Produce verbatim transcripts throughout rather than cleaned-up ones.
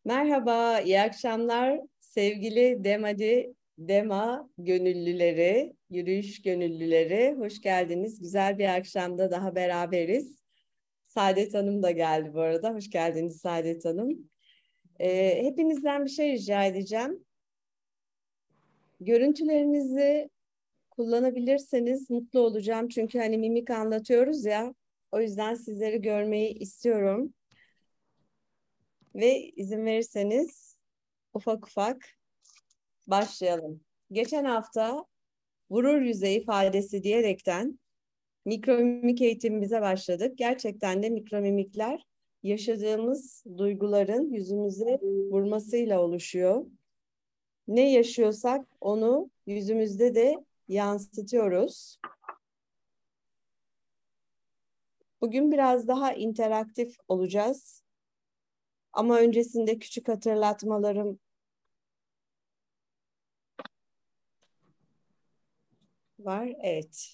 Merhaba, iyi akşamlar sevgili Demadi, Dema gönüllüleri, yürüyüş gönüllüleri. Hoş geldiniz. Güzel bir akşamda daha beraberiz. Saadet Hanım da geldi bu arada. Hoş geldiniz Saadet Hanım. Ee, hepinizden bir şey rica edeceğim. Görüntülerinizi kullanabilirseniz mutlu olacağım. Çünkü hani mimik anlatıyoruz ya. O yüzden sizleri görmeyi istiyorum. Ve izin verirseniz ufak ufak başlayalım. Geçen hafta vurur yüze ifadesi diyerekten mikromimik eğitimimize başladık. Gerçekten de mikromimikler yaşadığımız duyguların yüzümüze vurmasıyla oluşuyor. Ne yaşıyorsak onu yüzümüzde de yansıtıyoruz. Bugün biraz daha interaktif olacağız. Ama öncesinde küçük hatırlatmalarım var. Evet.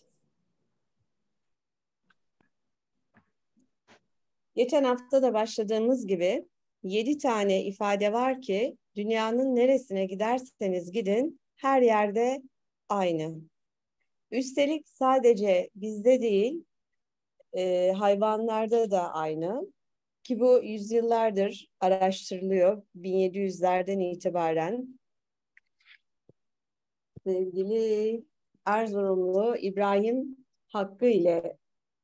Geçen hafta da başladığımız gibi yedi tane ifade var ki dünyanın neresine giderseniz gidin her yerde aynı. Üstelik sadece bizde değil e, hayvanlarda da aynı ki bu yüzyıllardır araştırılıyor. bin yedi yüzlerden itibaren sevgili Erzurumlu İbrahim Hakkı ile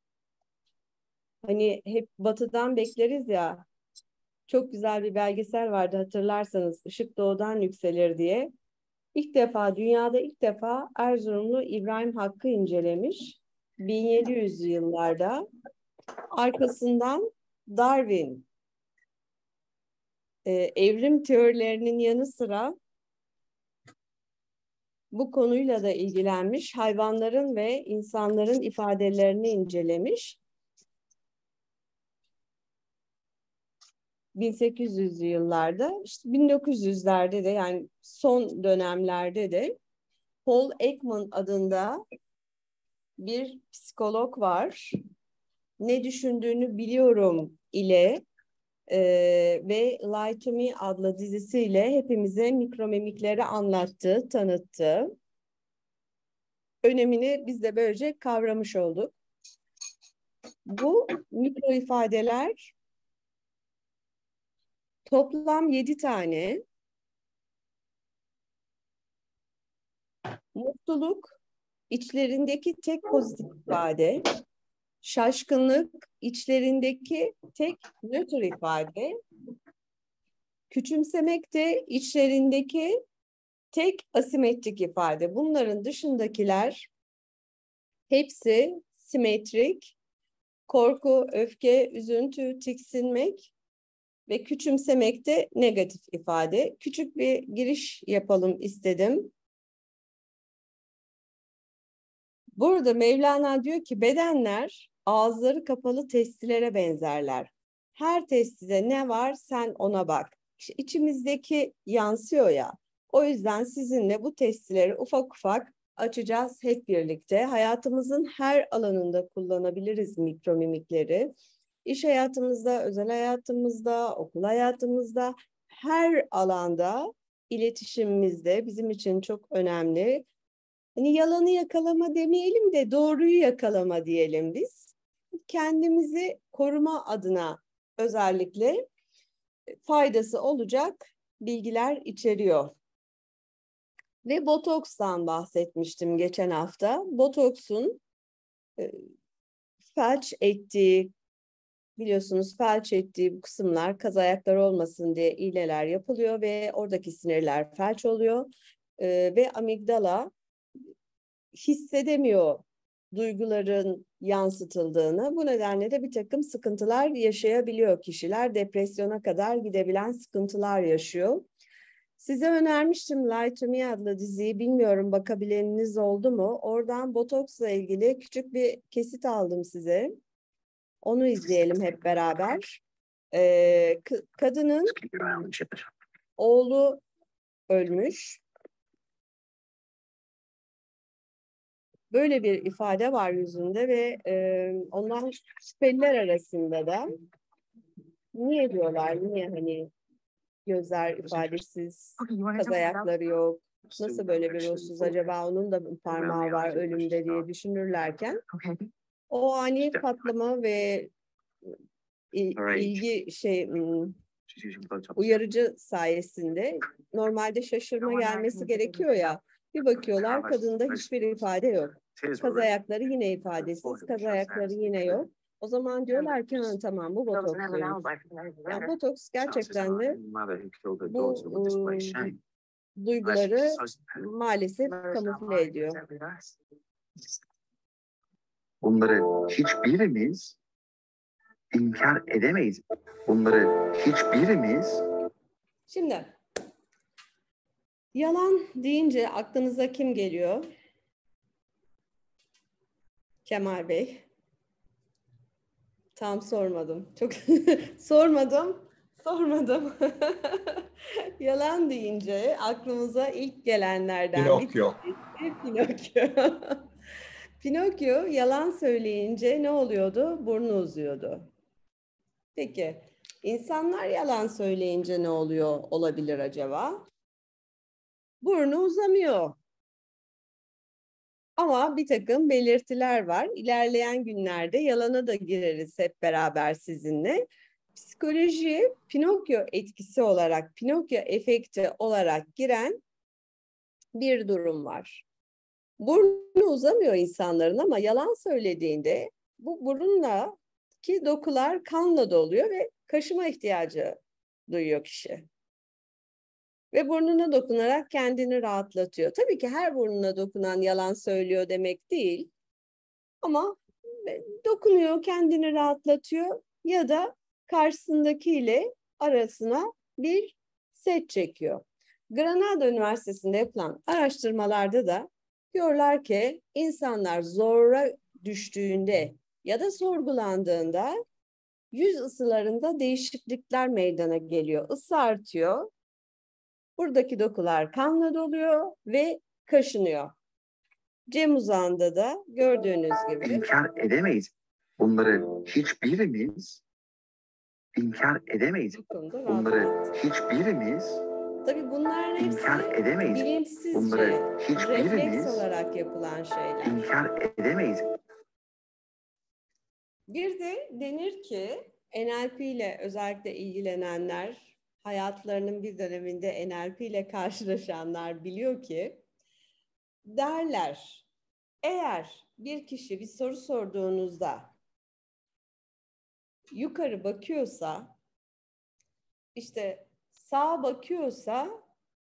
hani hep batıdan bekleriz ya. Çok güzel bir belgesel vardı hatırlarsanız, Işık Doğudan Yükselir diye. İlk defa, dünyada ilk defa Erzurumlu İbrahim Hakkı incelemiş. bin yedi yüzlü yıllarda. Arkasından Darwin, e, evrim teorilerinin yanı sıra bu konuyla da ilgilenmiş. Hayvanların ve insanların ifadelerini incelemiş. bin sekiz yüzlü yıllarda, işte bin dokuz yüzlerde de yani son dönemlerde de Paul Ekman adında bir psikolog var. Ne düşündüğünü biliyorum ile e, ve Lie to Me adlı dizisiyle hepimize mikromimikleri anlattı, tanıttı. Önemini biz de böylece kavramış olduk. Bu mikro ifadeler toplam yedi tane. Mutluluk içlerindeki tek pozitif ifade. Şaşkınlık içlerindeki tek nötr ifade. Küçümsemek de içlerindeki tek asimetrik ifade. Bunların dışındakiler hepsi simetrik. Korku, öfke, üzüntü, tiksinmek ve küçümsemek de negatif ifade. Küçük bir giriş yapalım istedim. Burada Mevlana diyor ki bedenler ağızları kapalı testilere benzerler. Her testide ne var sen ona bak. İşte içimizdeki yansıyor ya. O yüzden sizinle bu testileri ufak ufak açacağız hep birlikte. Hayatımızın her alanında kullanabiliriz mikromimikleri. İş hayatımızda, özel hayatımızda, okul hayatımızda, her alanda iletişimimizde bizim için çok önemli. Hani yalanı yakalama demeyelim de doğruyu yakalama diyelim biz. Kendimizi koruma adına özellikle faydası olacak bilgiler içeriyor. Ve botokstan bahsetmiştim geçen hafta. Botoksun e, felç ettiği, biliyorsunuz felç ettiği bu kısımlar kaz ayakları olmasın diye iğneler yapılıyor ve oradaki sinirler felç oluyor. E, ve amigdala hissedemiyor duyguların yansıtıldığını. Bu nedenle de bir takım sıkıntılar yaşayabiliyor kişiler. Depresyona kadar gidebilen sıkıntılar yaşıyor. Size önermiştim Lie to Me adlı diziyi. Bilmiyorum bakabileniniz oldu mu? Oradan botoksla ilgili küçük bir kesit aldım size. Onu izleyelim hep beraber. Ee, kadının oğlu ölmüş. Böyle bir ifade var yüzünde ve e, onlar şüpheliler arasında da niye diyorlar, niye hani gözler ifadesiz, kaz ayakları yok. Nasıl böyle bir ruhsuz acaba, onun da parmağı var ölümde diye düşünürlerken o ani patlama ve ilgi şey uyarıcı sayesinde normalde şaşırma gelmesi gerekiyor ya, bir bakıyorlar kadında hiçbir ifade yok. Kaz ayakları yine ifadesiz, kaz ayakları yine yok. O zaman diyorlar ki tamam bu botoksluymuş. Yani botoks gerçekten de bu ıı, duyguları maalesef kamufle ediyor. Bunları hiçbirimiz inkar edemeyiz. Bunları hiçbirimiz... Şimdi yalan deyince aklınıza kim geliyor? Kemal Bey. Tam sormadım. Çok sormadım. Sormadım. Yalan deyince aklımıza ilk gelenlerden Pinokyo. bir tanesi Pinokyo. Pinokyo yalan söyleyince ne oluyordu? Burnu uzuyordu. Peki, insanlar yalan söyleyince ne oluyor olabilir acaba? Burnu uzamıyor. Ama bir takım belirtiler var. İlerleyen günlerde yalana da gireriz hep beraber sizinle. Psikolojiye Pinokyo etkisi olarak, Pinokyo efekti olarak giren bir durum var. Burnu uzamıyor insanların ama yalan söylediğinde bu burunla ki dokular kanla doluyor ve kaşıma ihtiyacı duyuyor kişi. Ve burnuna dokunarak kendini rahatlatıyor. Tabii ki her burnuna dokunan yalan söylüyor demek değil. Ama dokunuyor, kendini rahatlatıyor ya da karşısındakiyle arasına bir set çekiyor. Granada Üniversitesi'nde yapılan araştırmalarda da diyorlar ki insanlar zora düştüğünde ya da sorgulandığında yüz ısılarında değişiklikler meydana geliyor. Isı artıyor. Buradaki dokular kanla doluyor ve kaşınıyor. Cem uzağında da gördüğünüz gibi. İnkar edemeyiz. Bunları hiçbirimiz inkar edemeyiz. Bunları hiçbirimiz Tabii bunların hepsi inkar edemeyiz. bilinçsizce, Bunları hiçbirimiz refleks olarak yapılan şeyler. İnkar edemeyiz. Bir de denir ki N L P ile özellikle ilgilenenler, hayatlarının bir döneminde N L P ile karşılaşanlar biliyor ki derler, eğer bir kişi bir soru sorduğunuzda yukarı bakıyorsa, işte sağa bakıyorsa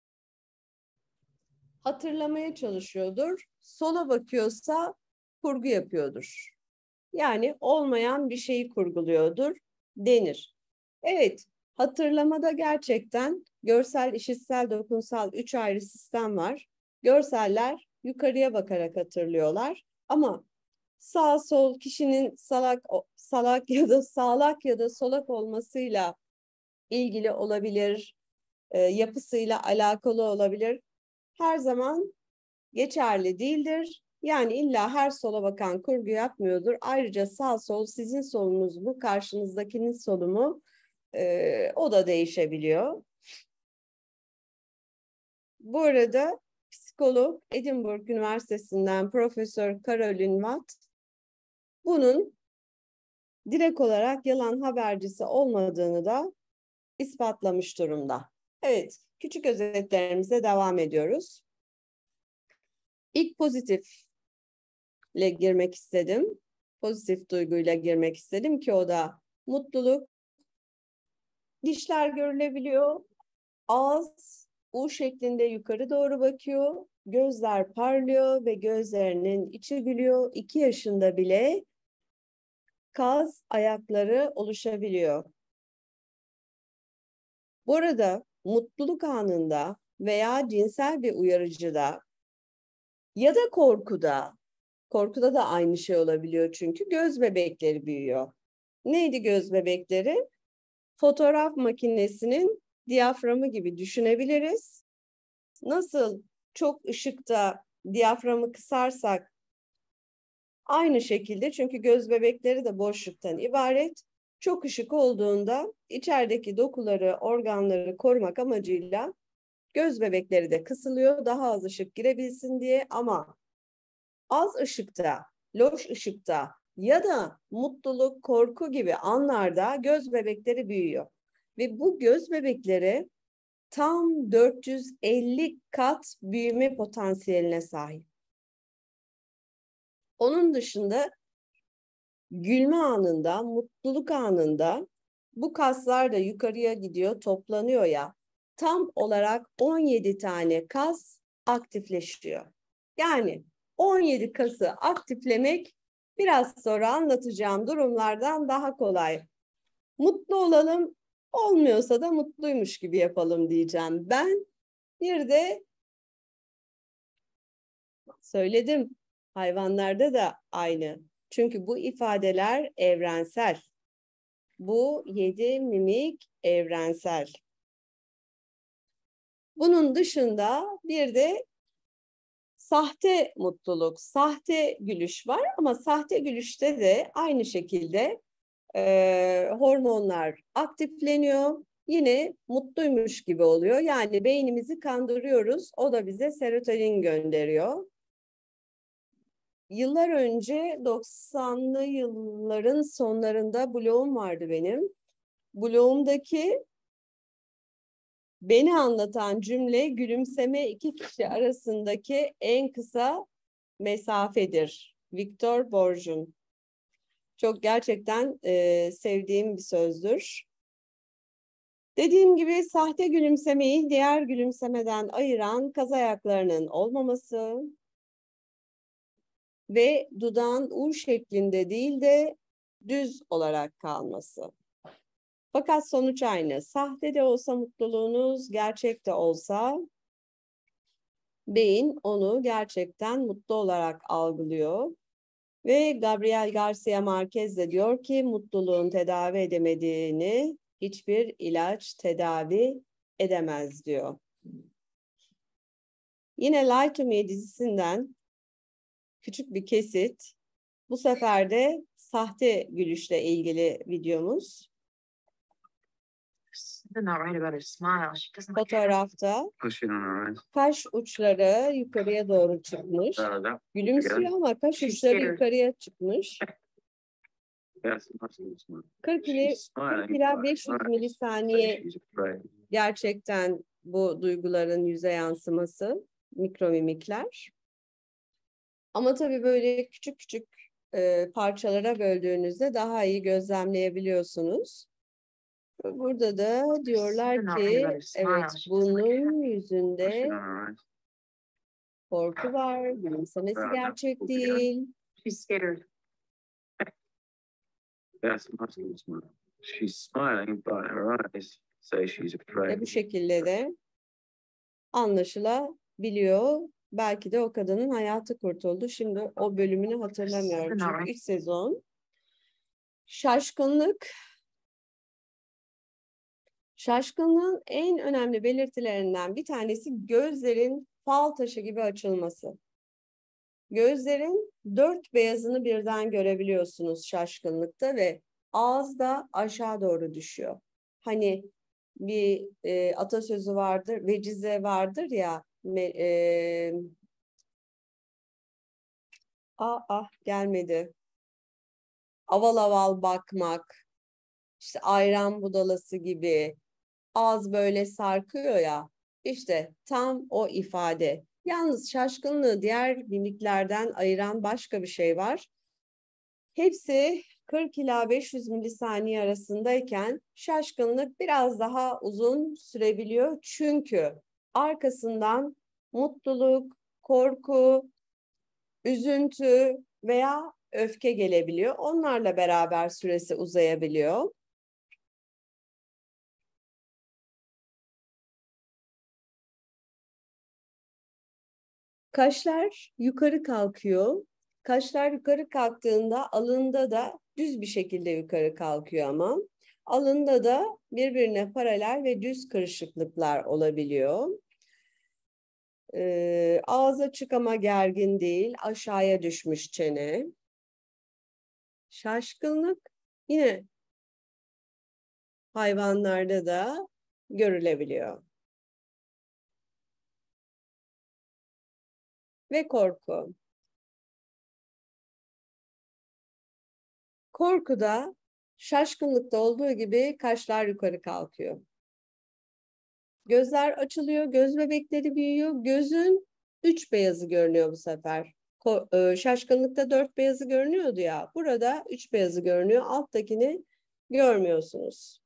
hatırlamaya çalışıyordur, sola bakıyorsa kurgu yapıyordur. Yani olmayan bir şeyi kurguluyordur denir. Evet, hatırlamada gerçekten görsel, işitsel, dokunsal üç ayrı sistem var. Görseller yukarıya bakarak hatırlıyorlar ama sağ sol kişinin salak salak ya da sağlak ya da solak olmasıyla ilgili olabilir, e, yapısıyla alakalı olabilir. Her zaman geçerli değildir. Yani illa her sola bakan kurgu yapmıyordur. Ayrıca sağ sol sizin solunuz mu, karşınızdakinin solu mu? E, o da değişebiliyor. Bu arada psikolog Edinburgh Üniversitesi'nden Profesör Caroline Watt bunun direkt olarak yalan habercisi olmadığını da ispatlamış durumda. Evet, küçük özetlerimize devam ediyoruz. İlk pozitifle girmek istedim. Pozitif duyguyla girmek istedim ki o da mutluluk. Dişler görülebiliyor. Ağız U şeklinde yukarı doğru bakıyor. Gözler parlıyor ve gözlerinin içi gülüyor. İki yaşında bile kaz ayakları oluşabiliyor. Bu arada mutluluk anında veya cinsel bir uyarıcıda ya da korkuda, korkuda da aynı şey olabiliyor çünkü göz bebekleri büyüyor. Neydi göz bebekleri? Fotoğraf makinesinin diyaframı gibi düşünebiliriz. Nasıl çok ışıkta diyaframı kısarsak aynı şekilde, çünkü göz bebekleri de boşluktan ibaret. Çok ışık olduğunda içerideki dokuları, organları korumak amacıyla göz bebekleri de kısılıyor, daha az ışık girebilsin diye. Ama az ışıkta, loş ışıkta ya da mutluluk, korku gibi anlarda göz bebekleri büyüyor. Ve bu göz bebekleri tam dört yüz elli kat büyüme potansiyeline sahip. Onun dışında gülme anında, mutluluk anında bu kaslar da yukarıya gidiyor, toplanıyor ya. Tam olarak on yedi tane kas aktifleşiyor. Yani on yedi kası aktiflemek biraz sonra anlatacağım durumlardan daha kolay. Mutlu olalım, olmuyorsa da mutluymuş gibi yapalım diyeceğim. Ben bir de söyledim, hayvanlarda da aynı. Çünkü bu ifadeler evrensel. Bu yedi mimik evrensel. Bunun dışında bir de sahte mutluluk, sahte gülüş var ama sahte gülüşte de aynı şekilde e, hormonlar aktifleniyor. Yine mutluymuş gibi oluyor. Yani beynimizi kandırıyoruz. O da bize serotonin gönderiyor. Yıllar önce doksanlı yılların sonlarında blogum vardı benim. Blogumdaki beni anlatan cümle gülümseme iki kişi arasındaki en kısa mesafedir. Victor Borj'un. Çok gerçekten e, sevdiğim bir sözdür. Dediğim gibi sahte gülümsemeyi diğer gülümsemeden ayıran kaz ayaklarının olmaması ve dudağın U şeklinde değil de düz olarak kalması. Fakat sonuç aynı. Sahte de olsa mutluluğunuz, gerçek de olsa beyin onu gerçekten mutlu olarak algılıyor. Ve Gabriel Garcia Marquez de diyor ki mutluluğun tedavi edemediğini hiçbir ilaç tedavi edemez diyor. Yine Lie to Me dizisinden küçük bir kesit. Bu sefer de sahte gülüşle ilgili videomuz. Fotoğrafta kaş uçları yukarıya doğru çıkmış. Gülümsüyor ama kaş uçları yukarıya çıkmış. kırk ila beş yüz milisaniye gerçekten bu duyguların yüze yansıması, mikromimikler. Ama tabii böyle küçük küçük e, parçalara böldüğünüzde daha iyi gözlemleyebiliyorsunuz. Burada da diyorlar ki evet bunun yüzünde korku var, gülümsemesi gerçek değil. Ve bu şekilde de anlaşılabiliyor. Belki de o kadının hayatı kurtuldu. Şimdi o bölümünü hatırlamıyorum. Çünkü ilk sezon. Şaşkınlık. Şaşkınlığın en önemli belirtilerinden bir tanesi gözlerin fal taşı gibi açılması. Gözlerin dört beyazını birden görebiliyorsunuz şaşkınlıkta ve ağız da aşağı doğru düşüyor. Hani bir e, atasözü vardır, vecize vardır ya, me, e, ah ah gelmedi. Aval aval bakmak, işte ayran budalası gibi, ağız böyle sarkıyor ya, işte tam o ifade. Yalnız şaşkınlığı diğer mimiklerden ayıran başka bir şey var. Hepsi kırk ila beş yüz milisaniye arasındayken şaşkınlık biraz daha uzun sürebiliyor. Çünkü arkasından mutluluk, korku, üzüntü veya öfke gelebiliyor. Onlarla beraber süresi uzayabiliyor. Kaşlar yukarı kalkıyor. Kaşlar yukarı kalktığında alında da düz bir şekilde yukarı kalkıyor ama alında da birbirine paralel ve düz kırışıklıklar olabiliyor. Ee, ağız açık ama gergin değil, aşağıya düşmüş çene. Şaşkınlık yine hayvanlarda da görülebiliyor. Ve korku. Korkuda, şaşkınlıkta olduğu gibi kaşlar yukarı kalkıyor. Gözler açılıyor, göz bebekleri büyüyor. Gözün üç beyazı görünüyor bu sefer. Şaşkınlıkta dört beyazı görünüyordu ya. Burada üç beyazı görünüyor. Alttakini görmüyorsunuz.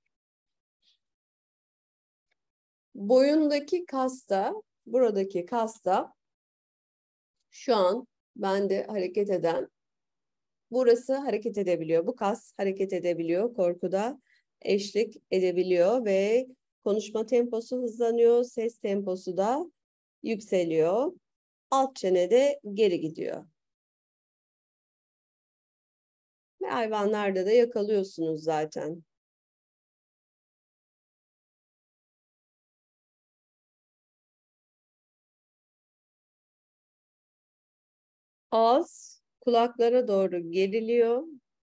Boyundaki kasta, buradaki kasta şu an bende hareket eden, burası hareket edebiliyor. Bu kas hareket edebiliyor. Korkuda eşlik edebiliyor ve konuşma temposu hızlanıyor. Ses temposu da yükseliyor. Alt çene de geri gidiyor. Ve hayvanlarda da yakalıyorsunuz zaten. Ağız kulaklara doğru geriliyor.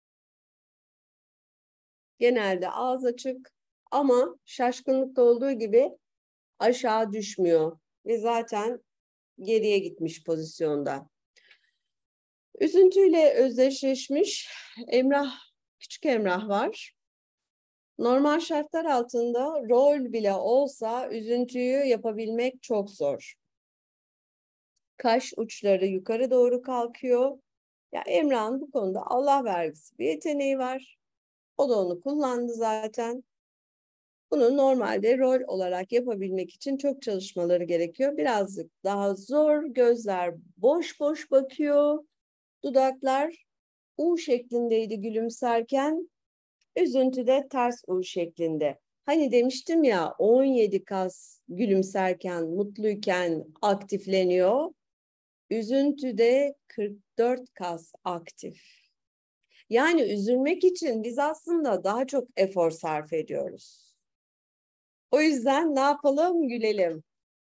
Genelde ağız açık ama şaşkınlıkta olduğu gibi aşağı düşmüyor ve zaten geriye gitmiş pozisyonda. Üzüntüyle özdeşleşmiş Emrah, küçük Emrah var. Normal şartlar altında rol bile olsa üzüntüyü yapabilmek çok zor. Kaş uçları yukarı doğru kalkıyor. Ya Emrah'ın bu konuda Allah vergisi bir yeteneği var. O da onu kullandı zaten. Bunu normalde rol olarak yapabilmek için çok çalışmaları gerekiyor. Birazcık daha zor. Gözler boş boş bakıyor. Dudaklar U şeklindeydi gülümserken. Üzüntüde ters U şeklinde. Hani demiştim ya on yedi kas gülümserken, mutluyken aktifleniyor. Üzüntüde kırk dört kas aktif. Yani üzülmek için biz aslında daha çok efor sarf ediyoruz. O yüzden ne yapalım? Gülelim.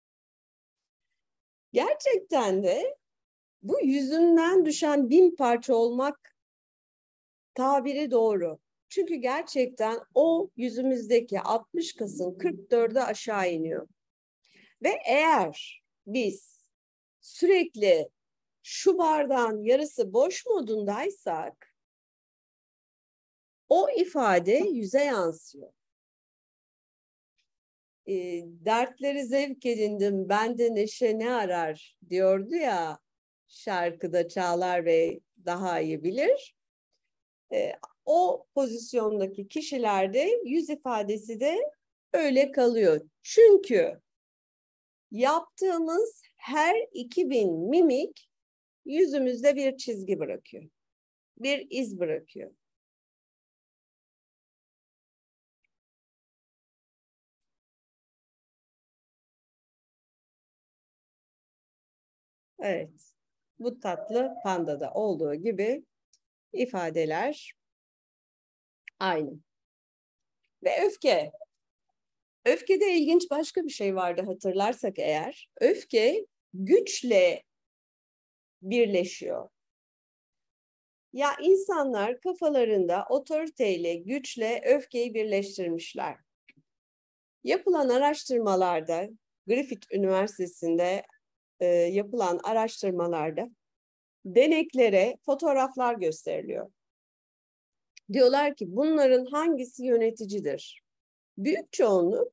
Gerçekten de bu yüzünden düşen bin parça olmak tabiri doğru. Çünkü gerçekten o yüzümüzdeki altmış kasın kırk dörde aşağı iniyor. Ve eğer biz sürekli şu bardağın yarısı boş modundaysak o ifade yüze yansıyor. E, dertleri zevk edindim, bende neşe ne arar diyordu ya şarkıda Çağlar Bey daha iyi bilir. E, o pozisyondaki kişilerde yüz ifadesi de öyle kalıyor. Çünkü yaptığımız her iki bin mimik yüzümüzde bir çizgi bırakıyor. Bir iz bırakıyor. Evet. Bu tatlı pandada olduğu gibi ifadeler aynı. Ve öfke. Öfkede ilginç başka bir şey vardı hatırlarsak eğer. Öfke güçle birleşiyor. Ya insanlar kafalarında otoriteyle, güçle öfkeyi birleştirmişler. Yapılan araştırmalarda, Griffith Üniversitesi'nde e, yapılan araştırmalarda deneklere fotoğraflar gösteriliyor. Diyorlar ki bunların hangisi yöneticidir? Büyük çoğunluk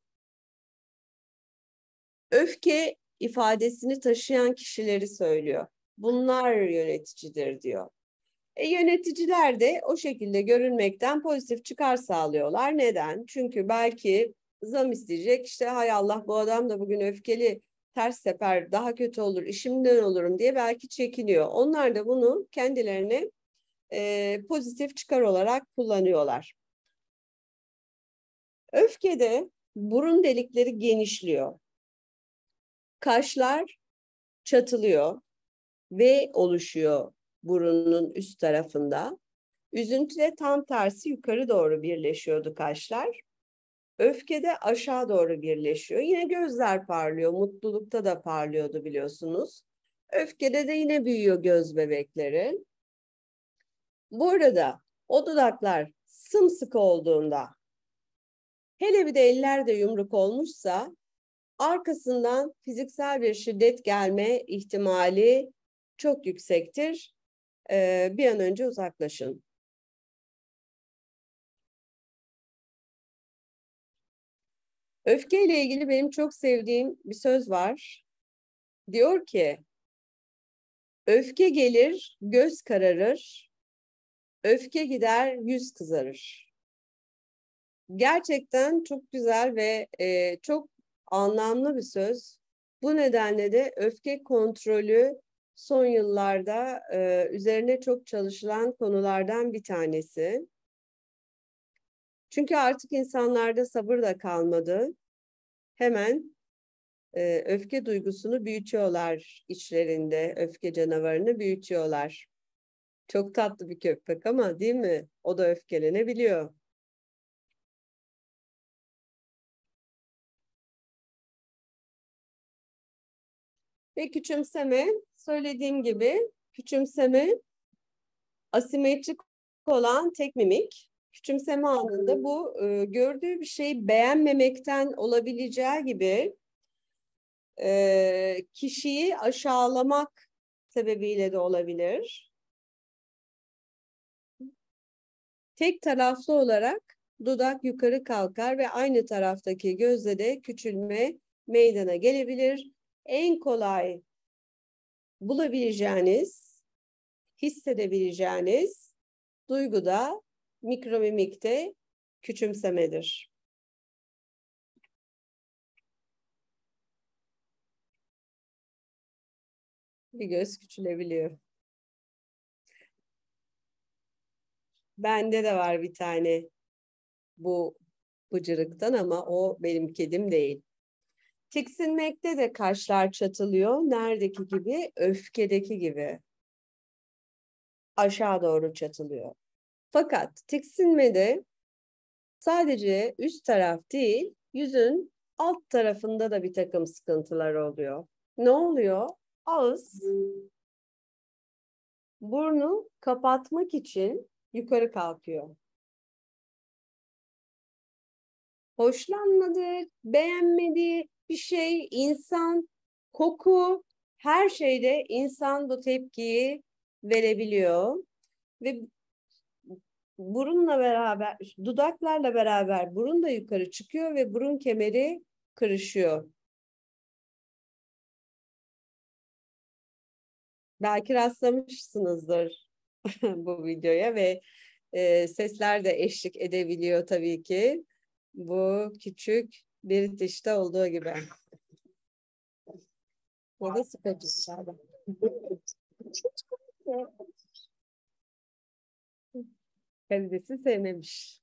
öfke ifadesini taşıyan kişileri söylüyor. Bunlar yöneticidir diyor. E, yöneticiler de o şekilde görünmekten pozitif çıkar sağlıyorlar. Neden? Çünkü belki zam isteyecek. İşte hay Allah bu adam da bugün öfkeli, ters teper, daha kötü olur, işimden olurum diye belki çekiniyor. Onlar da bunu kendilerine e, pozitif çıkar olarak kullanıyorlar. Öfkede burun delikleri genişliyor. Kaşlar çatılıyor ve oluşuyor burunun üst tarafında. Üzüntüde tam tersi yukarı doğru birleşiyordu kaşlar. Öfkede aşağı doğru birleşiyor. Yine gözler parlıyor. Mutlulukta da parlıyordu biliyorsunuz. Öfkede de yine büyüyor göz bebekleri. Bu arada o dudaklar sımsıkı olduğunda Hele bir de eller de yumruk olmuşsa arkasından fiziksel bir şiddet gelme ihtimali çok yüksektir. Ee, bir an önce uzaklaşın. Öfkeyle ilgili benim çok sevdiğim bir söz var. Diyor ki, öfke gelir, göz kararır, öfke gider, yüz kızarır. Gerçekten çok güzel ve e, çok anlamlı bir söz. Bu nedenle de öfke kontrolü son yıllarda e, üzerine çok çalışılan konulardan bir tanesi. Çünkü artık insanlarda sabır da kalmadı. Hemen e, öfke duygusunu büyütüyorlar içlerinde, öfke canavarını büyütüyorlar. Çok tatlı bir köpek ama değil mi? O da öfkelenebiliyor. Ve küçümseme, söylediğim gibi küçümseme asimetrik olan tek mimik. Küçümseme anında bu e, gördüğü bir şeyi beğenmemekten olabileceği gibi e, kişiyi aşağılamak sebebiyle de olabilir. Tek taraflı olarak dudak yukarı kalkar ve aynı taraftaki gözle de küçülme meydana gelebilir. En kolay bulabileceğiniz, hissedebileceğiniz duygu da mikromimikte küçümsemedir. Bir göz küçülebiliyor. Bende de var bir tane bu bıcırıktan ama o benim kedim değil. Tiksinmekte de kaşlar çatılıyor. Neredeki gibi? Öfkedeki gibi. Aşağı doğru çatılıyor. Fakat tiksinmede sadece üst taraf değil, yüzün alt tarafında da bir takım sıkıntılar oluyor. Ne oluyor? Ağız, burnu kapatmak için yukarı kalkıyor. Hoşlanmadığı, beğenmediği bir şey, insan, koku, her şeyde insan bu tepkiyi verebiliyor. Ve burunla beraber, dudaklarla beraber burun da yukarı çıkıyor ve burun kemeri kırışıyor. Belki rastlamışsınızdır bu videoya ve e, sesler de eşlik edebiliyor tabii ki. Bu küçük British'te olduğu gibi. Ya da Scotish'lerde. Karidesi sevmemiş.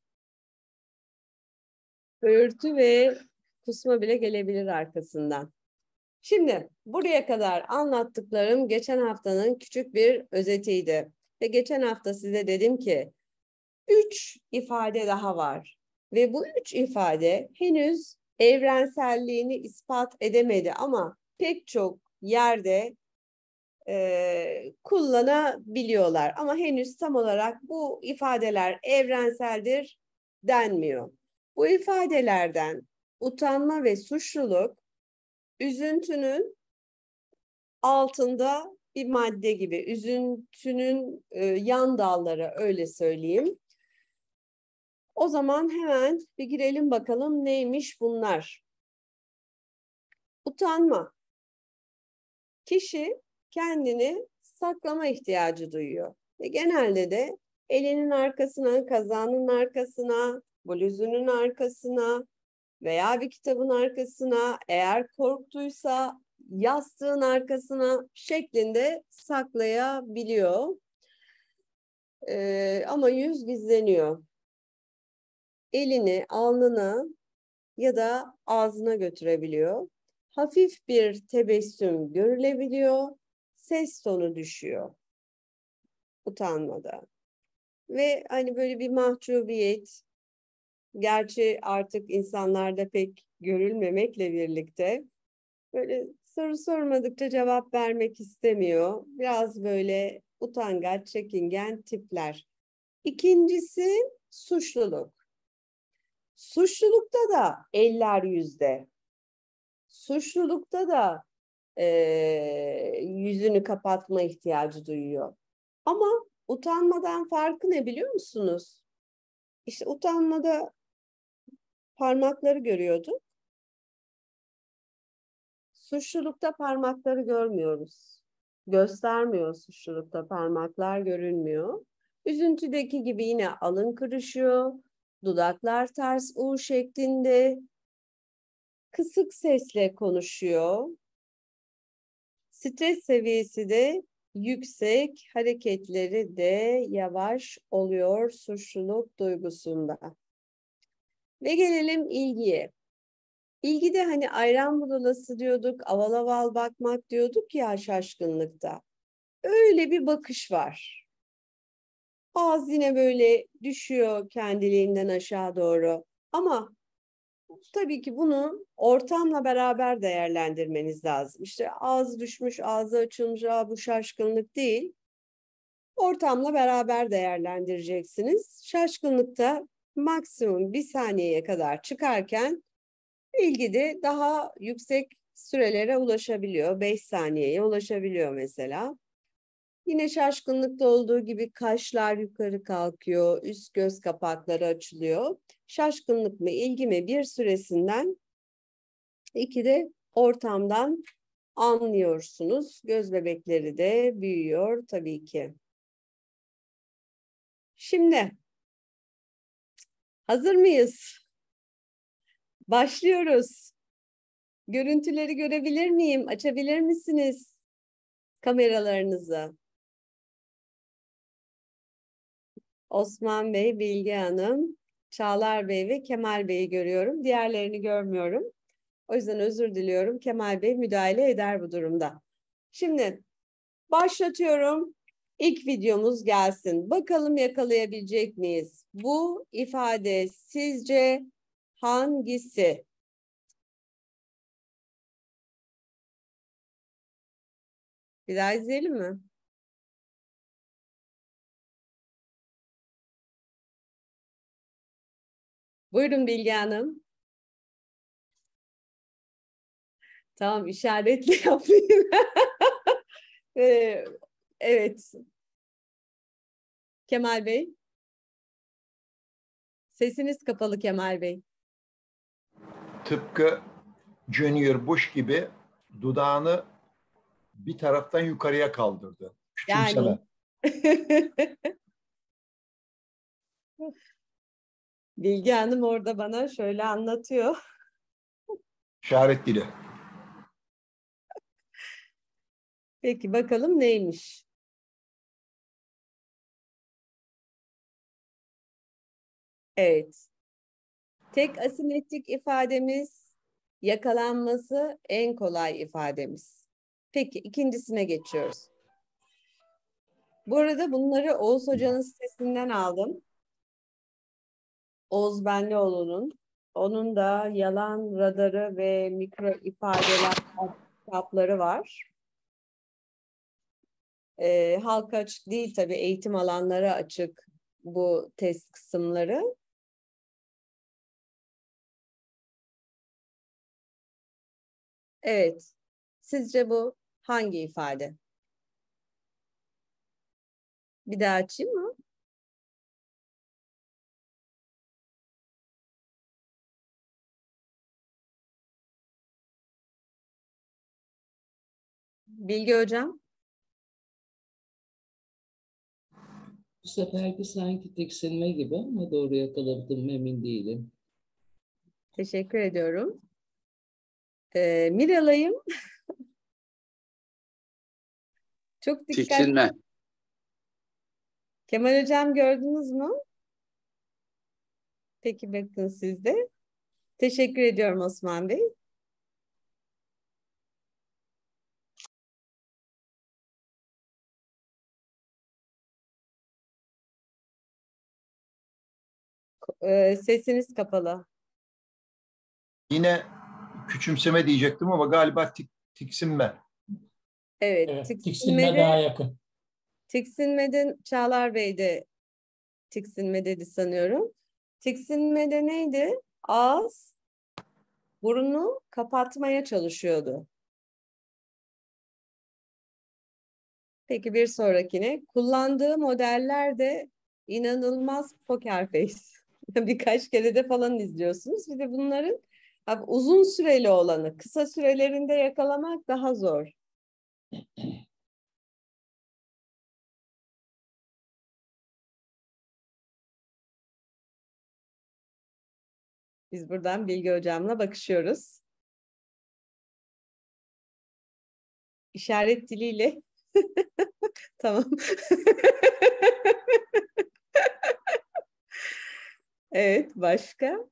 Örtü ve kusma bile gelebilir arkasından. Şimdi buraya kadar anlattıklarım geçen haftanın küçük bir özetiydi. Ve geçen hafta size dedim ki üç ifade daha var. Ve bu üç ifade henüz evrenselliğini ispat edemedi ama pek çok yerde e, kullanabiliyorlar. Ama henüz tam olarak bu ifadeler evrenseldir denmiyor. Bu ifadelerden utanma ve suçluluk üzüntünün altında bir madde gibi. Üzüntünün e, yan dalları öyle söyleyeyim. O zaman hemen bir girelim bakalım neymiş bunlar. Utanma. Kişi kendini saklama ihtiyacı duyuyor. Ve genelde de elinin arkasına, kazağının arkasına, bluzunun arkasına veya bir kitabın arkasına, eğer korktuysa yastığın arkasına şeklinde saklayabiliyor. Ee, ama yüz gizleniyor. Elini alnına ya da ağzına götürebiliyor. Hafif bir tebessüm görülebiliyor. Ses tonu düşüyor. Utanmadan. Ve hani böyle bir mahcubiyet, gerçi artık insanlarda pek görülmemekle birlikte böyle soru sormadıkça cevap vermek istemiyor. Biraz böyle utangaç, çekingen tipler. İkincisi suçluluk. Suçlulukta da eller yüzde. Suçlulukta da e, yüzünü kapatma ihtiyacı duyuyor. Ama utanmadan farkı ne biliyor musunuz? İşte utanmada parmakları görüyorduk. Suçlulukta parmakları görmüyoruz. Göstermiyor suçlulukta, parmaklar görünmüyor. Üzüntüdeki gibi yine alın kırışıyor, dudaklar ters U şeklinde, kısık sesle konuşuyor. Stres seviyesi de yüksek, hareketleri de yavaş oluyor suçluluk duygusunda. Ve gelelim ilgiye. İlgide hani ayran budalası diyorduk, aval aval bakmak diyorduk ya şaşkınlıkta. Öyle bir bakış var. Ağız yine böyle düşüyor kendiliğinden aşağı doğru. Ama tabii ki bunu ortamla beraber değerlendirmeniz lazım. İşte ağzı düşmüş, ağzı açılmış, bu şaşkınlık değil. Ortamla beraber değerlendireceksiniz. Şaşkınlıkta maksimum bir saniyeye kadar çıkarken ilgide daha yüksek sürelere ulaşabiliyor. beş saniyeye ulaşabiliyor mesela. Yine şaşkınlıkta olduğu gibi kaşlar yukarı kalkıyor, üst göz kapakları açılıyor. Şaşkınlık mı, ilgi mi bir süresinden, iki de ortamdan anlıyorsunuz. Göz bebekleri de büyüyor tabii ki. Şimdi hazır mıyız? Başlıyoruz. Görüntüleri görebilir miyim? Açabilir misiniz kameralarınızı? Osman Bey, Bilge Hanım, Çağlar Bey ve Kemal Bey'i görüyorum. Diğerlerini görmüyorum. O yüzden özür diliyorum. Kemal Bey müdahale eder bu durumda. Şimdi başlatıyorum. İlk videomuz gelsin. Bakalım yakalayabilecek miyiz? Bu ifade sizce hangisi? Bir daha izleyelim mi? Buyurun Bilge Hanım. Tamam, işaretli yapayım. Evet. Kemal Bey. Sesiniz kapalı Kemal Bey. Tıpkı Junior Bush gibi dudağını bir taraftan yukarıya kaldırdı. Küçümseme. Yani. Bilge Hanım orada bana şöyle anlatıyor. İşaret dili. Peki bakalım neymiş? Evet. Tek asimetrik ifademiz, yakalanması en kolay ifademiz. Peki ikincisine geçiyoruz. Bu arada bunları Oğuz Hoca'nın sitesinden aldım. Oğuz Benlioğlu'nun. Onun da yalan radarı ve mikro ifadeler kitapları var. E, halka açık değil tabii, eğitim alanlara açık bu test kısımları. Evet. Sizce bu hangi ifade? Bir daha açayım mı? Bilge Hocam. Bu seferki sanki tiksinme gibi ama doğru yakaladım mı emin değilim. Teşekkür ediyorum. Ee, Miralay'ım. Çok dikkat. Tiksinme. Kemal Hocam gördünüz mü? Peki bakın siz de. Teşekkür ediyorum Osman Bey. Ee, sesiniz kapalı. Yine küçümseme diyecektim ama galiba tik, tiksinme. Evet, Evet, tiksinmede, tiksinme daha yakın. tiksinmeden Çağlar Bey de tiksinme dedi sanıyorum. Tiksinmede neydi? ağız burnu kapatmaya çalışıyordu. Peki bir sonrakine. Kullandığı modeller de inanılmaz poker face. Birkaç kere de falan izliyorsunuz. Bir de bunların abi, uzun süreli olanı, kısa sürelerinde yakalamak daha zor. Biz buradan Bilge Hocam'la bakışıyoruz. İşaret diliyle. Tamam. Evet, başka?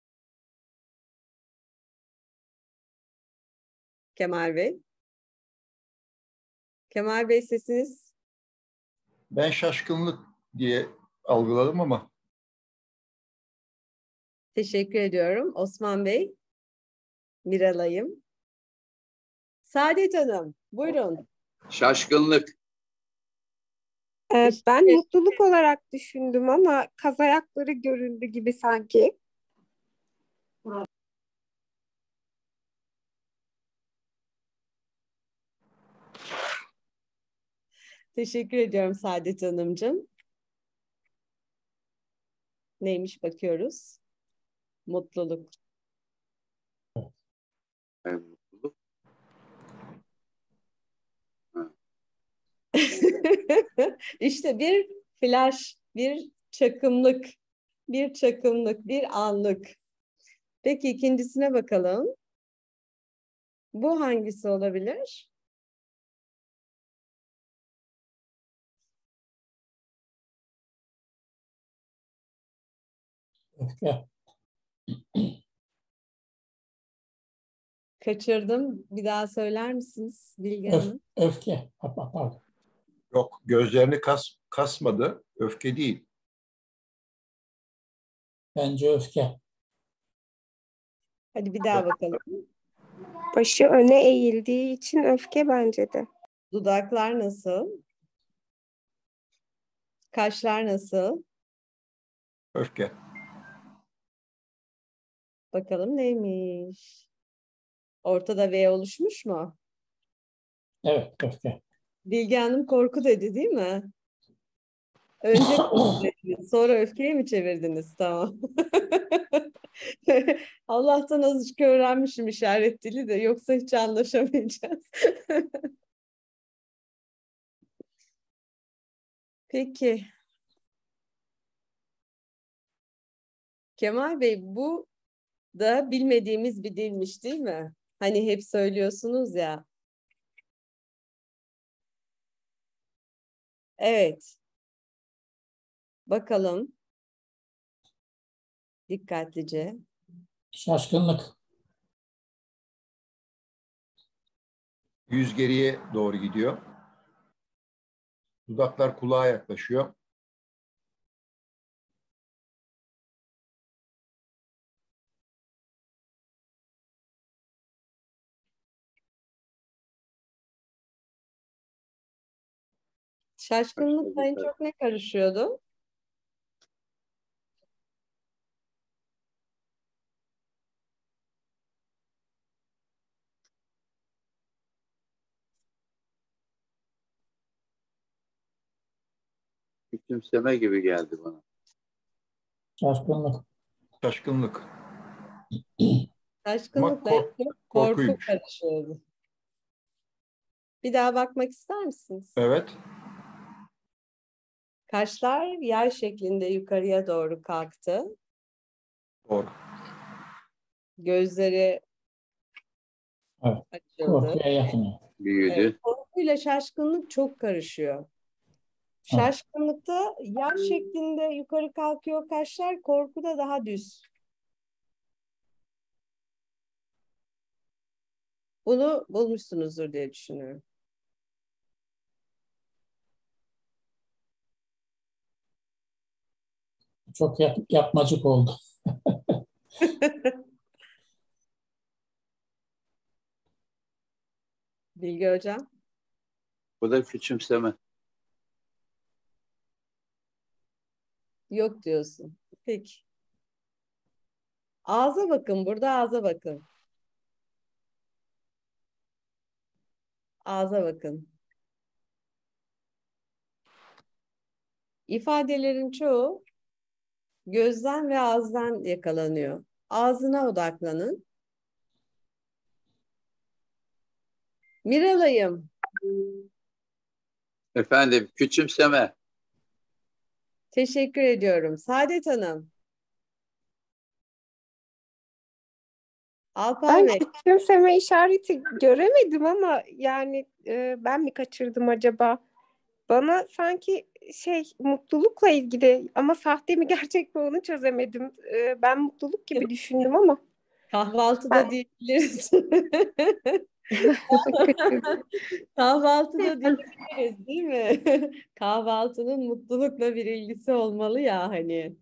Kemal Bey. Kemal Bey sesiniz. Ben şaşkınlık diye algıladım ama Teşekkür ediyorum. Osman Bey. Miralay'ım. Saadet Hanım, buyurun. Şaşkınlık. Ee, Teşekkür ben mutluluk olarak düşündüm ama kaz ayakları göründü gibi sanki. Teşekkür ediyorum Saadet Hanımcığım. Neymiş bakıyoruz? Mutluluk. Evet, mutluluk. İşte bir flash, bir çakımlık, bir çakımlık, bir anlık. Peki ikincisine bakalım. Bu hangisi olabilir? Öfke. Kaçırdım. Bir daha söyler misiniz Bilge Öf, Hanım? öfke. Pa- Pardon. yok, gözlerini kas, kasmadı. Öfke değil. Bence öfke. Hadi bir daha bakalım. Başı öne eğildiği için öfke bence de. Dudaklar nasıl? Kaşlar nasıl? Öfke. Bakalım neymiş? Ortada V oluşmuş mu? Evet, öfke. Bilge Hanım korku dedi değil mi? Önce korku dediniz, sonra öfkeye mi çevirdiniz? Tamam. Allah'tan azıcık öğrenmişim işaret dili de yoksa hiç anlaşamayacağız. Peki. Kemal Bey bu da bilmediğimiz bir dilmiş değil mi? Hani hep söylüyorsunuz ya. Evet. Bakalım. Dikkatlice. Şaşkınlık. Yüz geriye doğru gidiyor. Dudaklar kulağa yaklaşıyor. Şaşkınlıkla en çok ne karışıyordu? Küçümseme gibi geldi bana. Şaşkınlık. Şaşkınlık. Ama Şaşkınlıkla en kork, çok korku korkuymuş. karışıyordu. Bir daha bakmak ister misiniz? Evet. Kaşlar yay şeklinde yukarıya doğru kalktı. Doğru. Gözleri Evet. açıldı. Korkuya yakın. Büyüdü. Evet, korkuyla şaşkınlık çok karışıyor. Şaşkınlıkta yay şeklinde yukarı kalkıyor kaşlar, korkuda daha düz. Bunu bulmuşsunuzdur diye düşünüyorum. Çok yap, yapmacık oldu. Bilge Hocam. Bu da küçümseme. Yok diyorsun. Peki. Ağza bakın, burada ağza bakın. Ağza bakın. İfadelerin çoğu gözden ve ağızdan yakalanıyor. Ağzına odaklanın. Miralay'ım. Efendim, küçümseme. Teşekkür ediyorum. Saadet Hanım. Alpay Ben Bey. küçümseme işareti göremedim ama yani e, ben mi kaçırdım acaba? Bana sanki şey mutlulukla ilgili ama sahte mi gerçek mi onu çözemedim. E, ben mutluluk gibi düşündüm ama Kahvaltıda ben diyebiliriz. kaçırdım. Kahvaltıda diyebiliriz, değil mi? Kahvaltının mutlulukla bir ilgisi olmalı ya hani.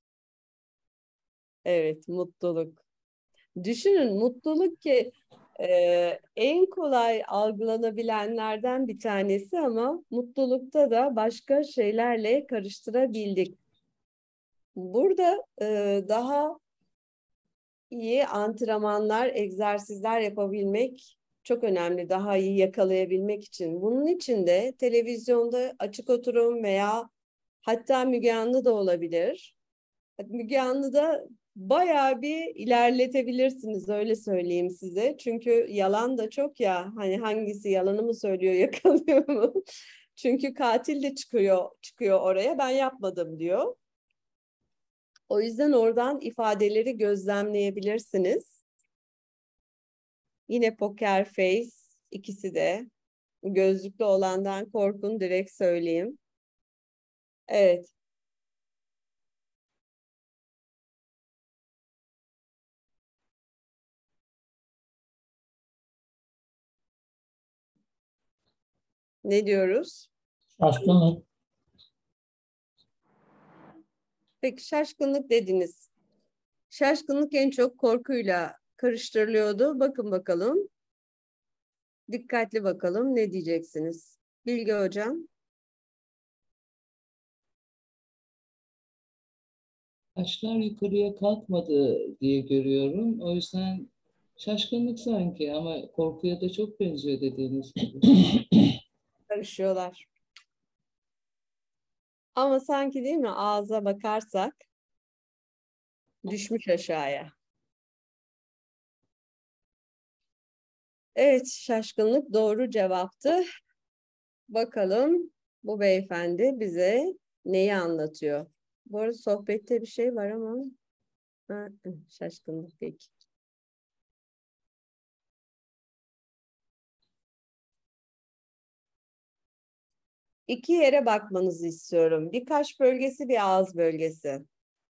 Evet, mutluluk. Düşünün, mutluluk ki e, en kolay algılanabilenlerden bir tanesi ama mutlulukta da başka şeylerle karıştırabildik. Burada e, daha iyi antrenmanlar, egzersizler yapabilmek çok önemli. Daha iyi yakalayabilmek için. Bunun için de televizyonda açık oturum veya hatta Müge Anlı da olabilir. Müge Anlı'da bayağı bir ilerletebilirsiniz, öyle söyleyeyim size. Çünkü yalan da çok ya, hani hangisi yalanı mı söylüyor, yakalıyor mu? Çünkü katil de çıkıyor çıkıyor oraya, ben yapmadım diyor. O yüzden oradan ifadeleri gözlemleyebilirsiniz. Yine Poker Face, ikisi de. Gözlüklü olandan korkun, direkt söyleyeyim. Evet. Ne diyoruz? Şaşkınlık. Peki şaşkınlık dediniz. Şaşkınlık en çok korkuyla karıştırılıyordu. Bakın bakalım. Dikkatli bakalım, ne diyeceksiniz? Bilge Hocam. Kaşlar yukarıya kalkmadı diye görüyorum. O yüzden şaşkınlık sanki ama korkuya da çok benziyor dediğiniz gibi. Karışıyorlar. Ama sanki, değil mi, ağza bakarsak düşmüş aşağıya. Evet, şaşkınlık doğru cevaptı. Bakalım bu beyefendi bize neyi anlatıyor? Bu arada sohbette bir şey var ama ha, şaşkınlık peki. İki yere bakmanızı istiyorum. Bir kaş bölgesi, bir ağız bölgesi.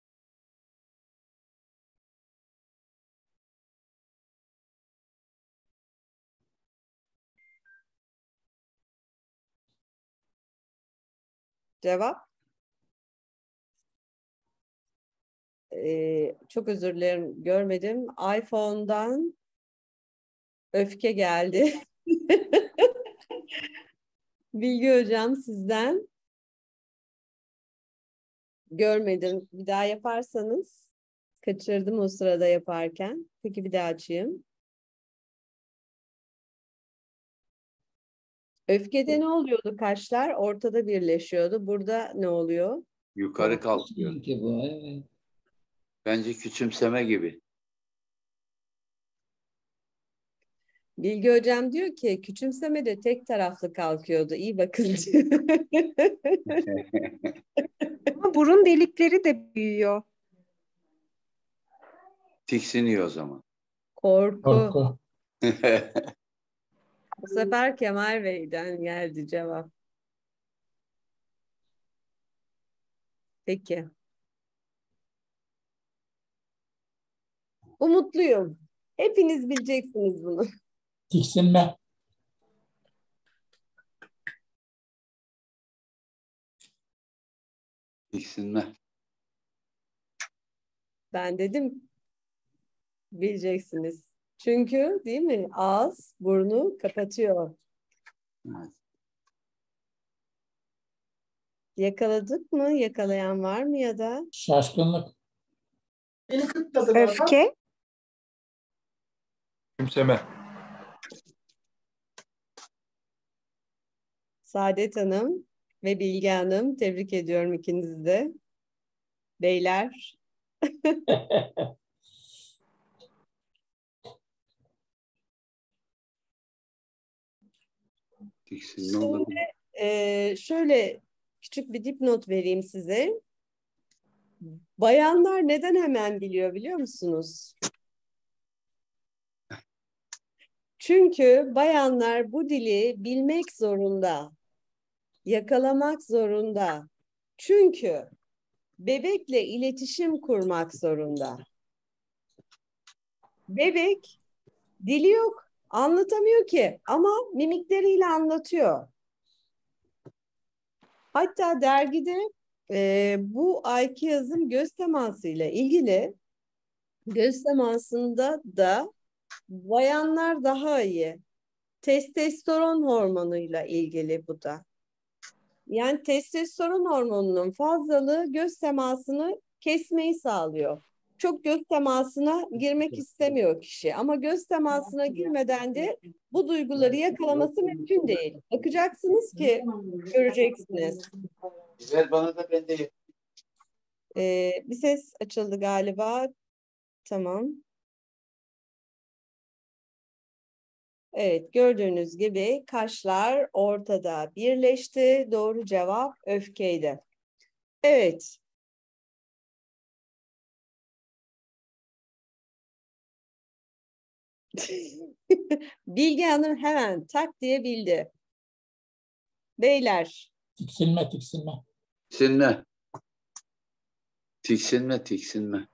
Cevap? Ee, çok özür dilerim, görmedim. iPhone'dan öfke geldi. Bilgi Hocam sizden. Görmedim. Bir daha yaparsanız. Kaçırdım o sırada yaparken. Peki bir daha açayım. Öfkede ne oluyordu kaşlar? Ortada birleşiyordu. Burada ne oluyor? Yukarı kalkıyor. Sanki bu, evet. Bence küçümseme gibi. Bilgi Hocam diyor ki küçümseme de tek taraflı kalkıyordu. İyi bakın diyor. Ama burun delikleri de büyüyor. Tiksiniyor o zaman. Korku. Korku. Bu sefer Kemal Bey'den geldi cevap. Peki. Umutluyum. Hepiniz bileceksiniz bunu. Tiksinme. Tiksinme. Ben dedim bileceksiniz. Çünkü, değil mi? Ağız burnu kapatıyor. Evet. Yakaladık mı? Yakalayan var mı ya da? Şaşkınlık. Beni kırtladı galiba. Öfke. Küçümseme. Saadet Hanım ve Bilge Hanım, tebrik ediyorum ikinizi de. Beyler. Tiksinme olabilir. Ee, şöyle küçük bir dipnot vereyim size. Bayanlar neden hemen biliyor biliyor musunuz? Çünkü bayanlar bu dili bilmek zorunda, yakalamak zorunda. Çünkü bebekle iletişim kurmak zorunda. Bebek dili yok, anlatamıyor ki ama mimikleriyle anlatıyor. Hatta dergide e, bu ayki yazım göz teması ile ilgili, göz temasında da bayanlar daha iyi. Testosteron hormonuyla ilgili bu da. Yani testosteron hormonunun fazlalığı göz temasını kesmeyi sağlıyor. Çok göz temasına girmek istemiyor kişi. Ama göz temasına girmeden de bu duyguları yakalaması mümkün değil. Bakacaksınız ki göreceksiniz. Ver bana da ben de. Ee, bir ses açıldı galiba. Tamam. Evet, gördüğünüz gibi kaşlar ortada birleşti. Doğru cevap öfkeydi. Evet. Bilge Hanım hemen tak diye bildi. Beyler. Tiksinme, tiksinme. Tiksinme. Tiksinme, tiksinme.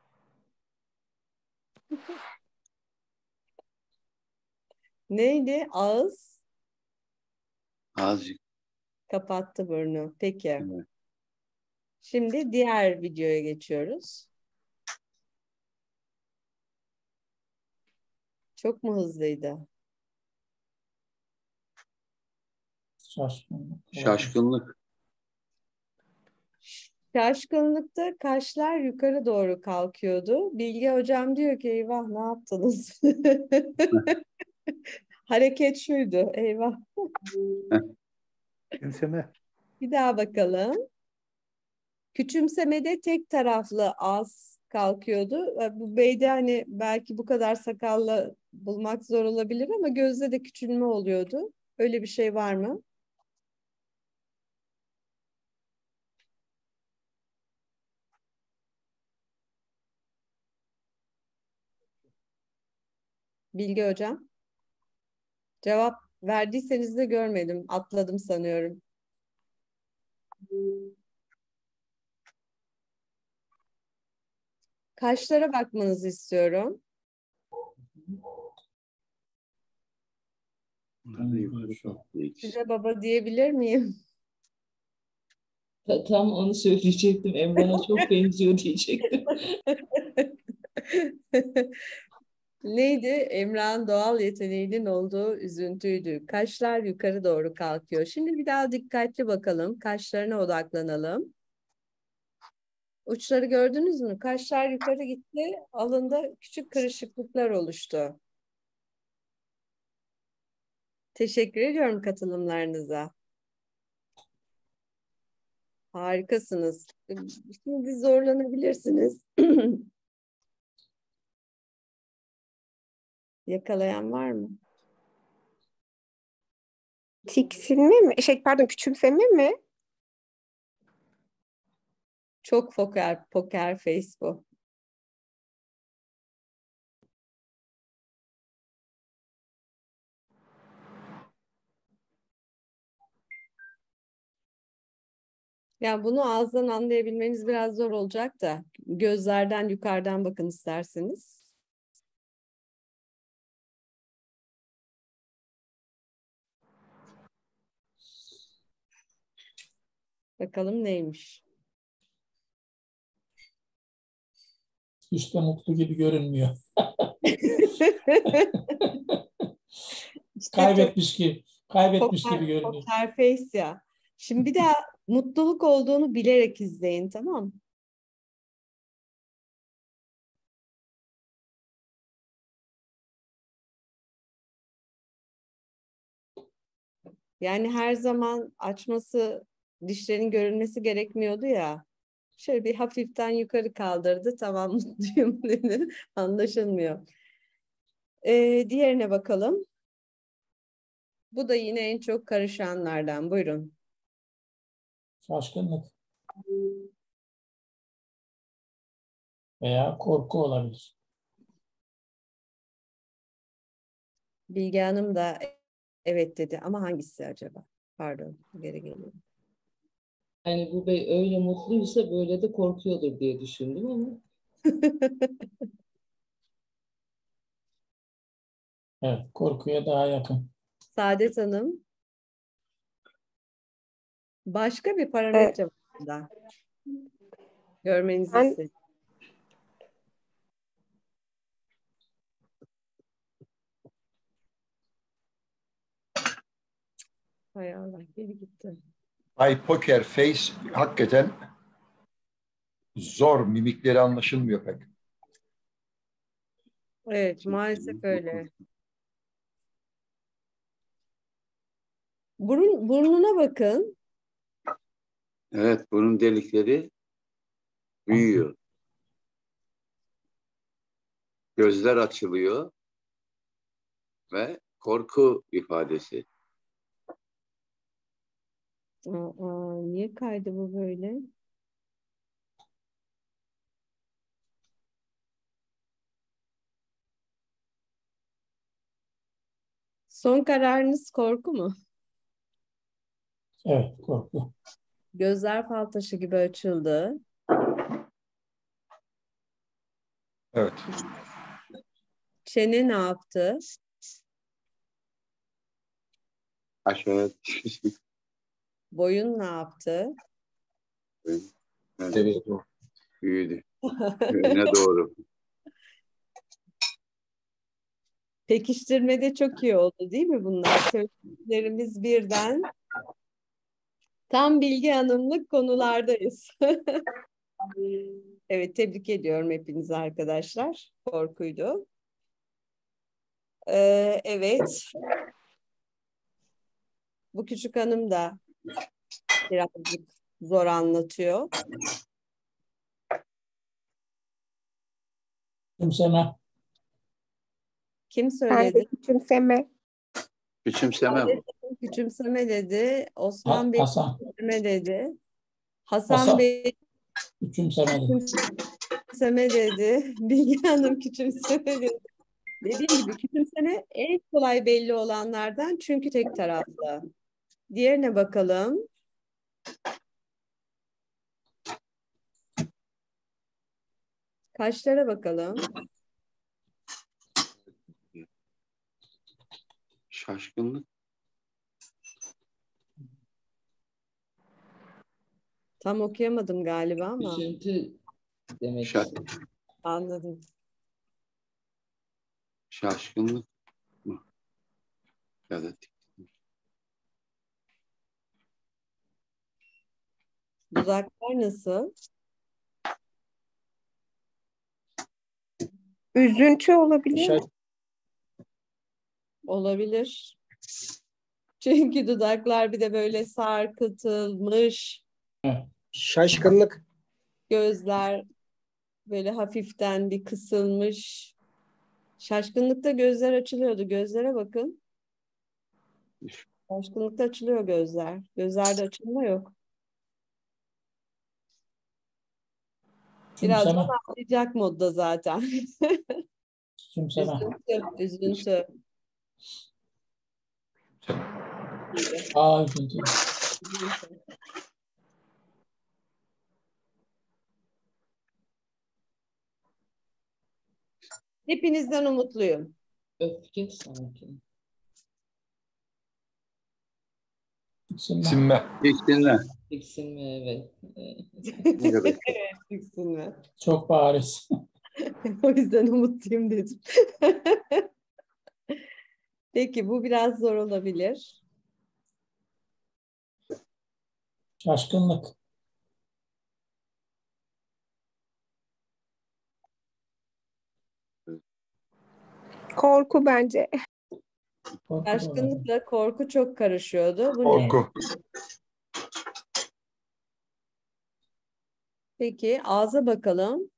Neydi? Ağız Azıcık. kapattı burnu. Peki. Evet. Şimdi diğer videoya geçiyoruz. Çok mu hızlıydı? Şaşkınlık. Şaşkınlık. Şaşkınlıkta kaşlar yukarı doğru kalkıyordu. Bilge hocam diyor ki eyvah ne yaptınız? Hareket şuydu. Eyvah. Küçümseme. Bir daha bakalım. Küçümsemede tek taraflı ağız kalkıyordu. Bu beyde hani belki bu kadar sakalla bulmak zor olabilir ama gözde de küçülme oluyordu. Öyle bir şey var mı? Bilge hocam. Cevap verdiyseniz de görmedim. Atladım sanıyorum. Kaşlara bakmanızı istiyorum. Size baba diyebilir miyim? Ta- Tam onu söyleyecektim. Emrah'a çok benziyor diyecektim. Neydi? Emrah'ın doğal yeteneğinin olduğu üzüntüydü. Kaşlar yukarı doğru kalkıyor. Şimdi bir daha dikkatli bakalım. Kaşlarına odaklanalım. Uçları gördünüz mü? Kaşlar yukarı gitti. Alında küçük kırışıklıklar oluştu. Teşekkür ediyorum katılımlarınıza. Harikasınız. Şimdi zorlanabilirsiniz. Yakalayan var mı? Tiksinme mi? Şey pardon küçümseme mi? Çok poker, poker face bu. Yani bunu ağızdan anlayabilmeniz biraz zor olacak da gözlerden yukarıdan bakın isterseniz. Bakalım neymiş? Hiç de mutlu gibi görünmüyor. İşte Kaybetmiş gibi. Kaybetmiş poker, gibi görünüyor. poker face ya. Şimdi bir daha mutluluk olduğunu bilerek izleyin, tamam mı? Yani her zaman açması, dişlerin görünmesi gerekmiyordu ya. Şöyle bir hafiften yukarı kaldırdı. Tamam, mutluyum dedi. Anlaşılmıyor. Ee, diğerine bakalım. Bu da yine en çok karışanlardan. Buyurun. Şaşkınlık veya korku olabilir. Bilge Hanım da evet dedi ama hangisi acaba? Pardon, geri geliyorum. Yani bu bey öyle mutluysa böyle de korkuyordur diye düşündüm ama Evet, korkuya daha yakın. Saadet Hanım, başka bir Evet, parametre var burada. Görmenizi ben istedim. Hay Allah, geri gitti. Bay Poker Face hakikaten zor. Mimikleri anlaşılmıyor pek. Evet, maalesef öyle. Burun, burnuna bakın. Evet, burun delikleri büyüyor. Gözler açılıyor ve korku ifadesi. Aa, niye kaydı bu böyle? Son kararınız korku mu? Evet, korku. Gözler fal taşı gibi açıldı. Evet. Çene ne yaptı? Aşağı Boyun ne yaptı? evet, Evet, doğru. büyüdü. Öne doğru. Pekiştirmede çok iyi oldu değil mi bunlar? Söylediklerimiz birden tam Bilge Hanımlık konulardayız. Evet, tebrik ediyorum hepinizi arkadaşlar. Korkuydu. Ee, evet, bu küçük hanım da birazcık zor anlatıyor. Küçümseme. Kim ben de söyledi? küçümseme. Küçümseme bu. Küçümseme dedi. Ha- Osman Bey Hasan. küçümseme dedi. Hasan Hasan. Bey Küçümseme dedim. küçümseme dedi. Bilge Hanım küçümseme dedi. Dediğim gibi küçümseme en kolay belli olanlardan çünkü tek taraflı. Diğerine bakalım. Kaşlara bakalım. Şaşkınlık. Tam okuyamadım galiba ama üzüntü demek Şa istedim. anladım. şaşkınlık mı? Ya da Dudaklar nasıl? Üzüntü olabilir mi? Şaş- Olabilir. Çünkü dudaklar bir de böyle sarkıtılmış. Şaşkınlık. Gözler böyle hafiften bir kısılmış. Şaşkınlıkta gözler açılıyordu. Gözlere bakın. Şaşkınlıkta açılıyor gözler. Gözlerde açılma yok. Birazdan Küçümseme. ağlayacak modda zaten. Küçümseme. Üzüntü, üzüntü. Aa, üzüntü. üzüntü. Hepinizden umutluyum. Öfke sanki. Tiksinme. Sinme. tiksinme. Tiksinme evet. Ne kadar çok. Evet, tiksinme. Çok bariz. O yüzden umutluyum dedim. Peki bu biraz zor olabilir. Şaşkınlık. Korku bence. Korku da olabilir. Şaşkınlıkla korku çok karışıyordu. Bu ne? Korku. Peki ağza bakalım.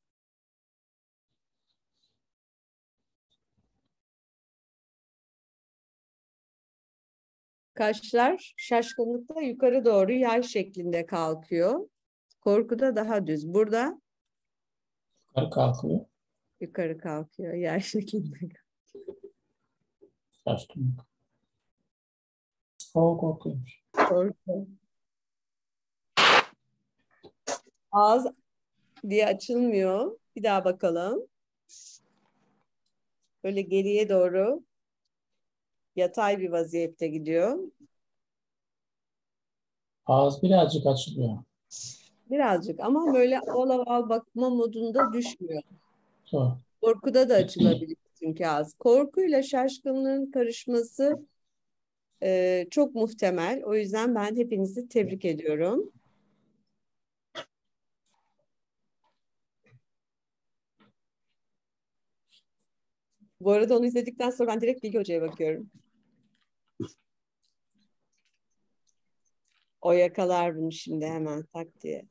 Kaşlar şaşkınlıkla yukarı doğru yay şeklinde kalkıyor. Korkuda daha düz. Burada Yukarı kalkıyor. yukarı kalkıyor yay şeklinde. Şaşkınlık. O korkuymuş. Korku. Ağız diye açılmıyor. Bir daha bakalım. Böyle geriye doğru yatay bir vaziyette gidiyor. Ağız birazcık açılıyor. Birazcık ama böyle oval oval bakma modunda düşmüyor. Doğru. Korkuda da açılabilir çünkü ağız. Korkuyla şaşkınlığın karışması e, çok muhtemel. O yüzden ben hepinizi tebrik ediyorum. Bu arada onu izledikten sonra ben direkt Bilge Hoca'ya bakıyorum. O yakalar bunu şimdi hemen tak diye.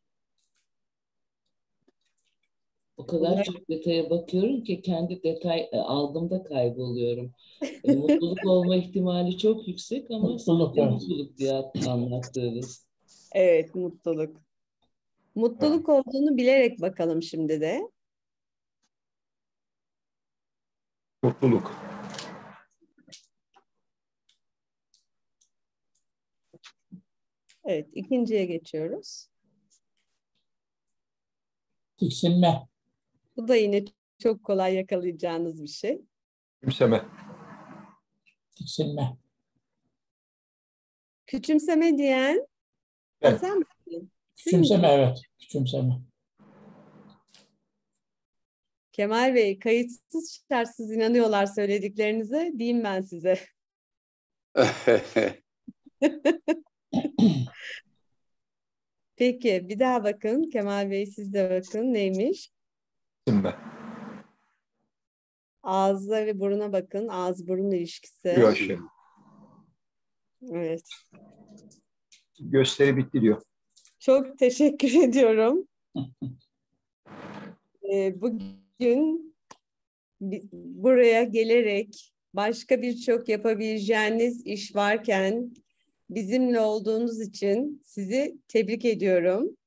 O kadar çok detaya bakıyorum ki kendi detay e, algımda kayboluyorum. E, mutluluk olma ihtimali çok yüksek ama Mutluluk, sahte evet. mutluluk diye anlattığınız. Evet, mutluluk. Mutluluk olduğunu bilerek bakalım şimdi de. Mutluluk. Evet, ikinciye geçiyoruz. Tiksinme. Bu da yine çok kolay yakalayacağınız bir şey. Küçümseme. Tiksinme. Küçümseme diyen Evet. sen misin? Küçümseme, evet. Küçümseme. Kemal Bey, kayıtsız şartsız inanıyorlar söylediklerinize. Diyeyim ben size. Peki, bir daha bakın. Kemal Bey, siz de bakın. Neymiş? Küçümseme. Ağza ve buruna bakın. Ağız-burun ilişkisi. Diyor şey. Evet. Gösteri bitti diyor. Çok teşekkür ediyorum. Ee, bugün bi- buraya gelerek başka birçok yapabileceğiniz iş varken bizimle olduğunuz için sizi tebrik ediyorum.